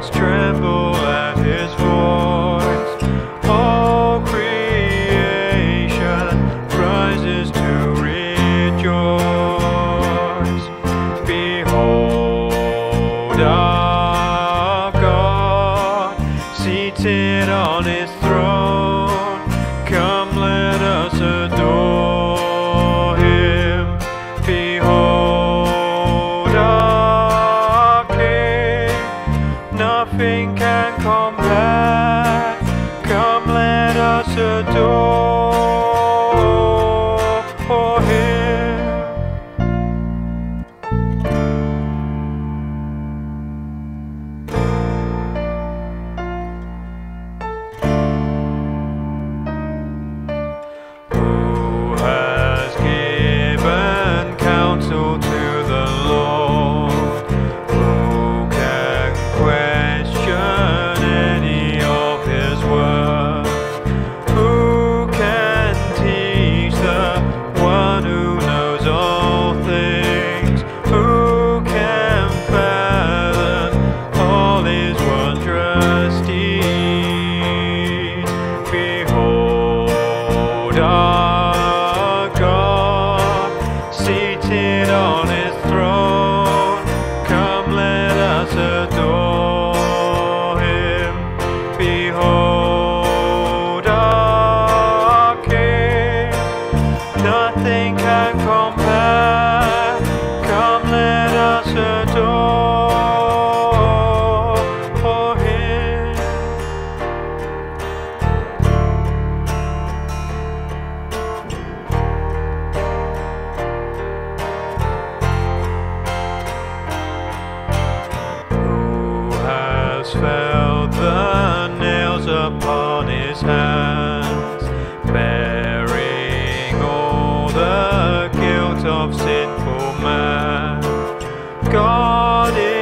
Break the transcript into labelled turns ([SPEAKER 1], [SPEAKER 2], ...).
[SPEAKER 1] heavens tremble at his voice. All creation rises to rejoice. Behold our God, seated on his throne. Come, let us adore him. Behold our King, nothing can compare. Come, let us adore him. Who has given counsel to the Lord? Who can question any of his words? Who can teach the one who knows all things? Who can fathom all his wondrous deeds? Behold our God, seated on his throne. Come, let us adore him. Behold our King, nothing can compare. Come, let us adore him. Who has felt the nails upon his hands, bearing all the guilt of sinful man? God